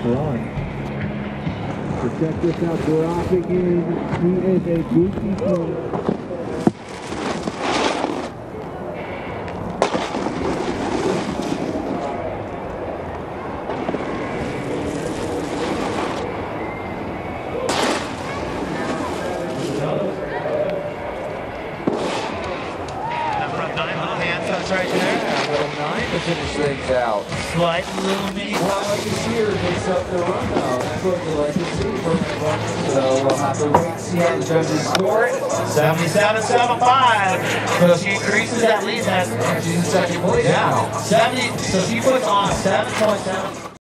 front. So check this out, Graphic he is a goofy player. Right there, little 9 to finish things out. Slight little mini. Well, like this here makes up the run now. That's what you like to see from the run. So we'll have to wait and see how the judges score it. 77.75. So she increases that lead. She's in second place now. 70. So she puts on 7.7.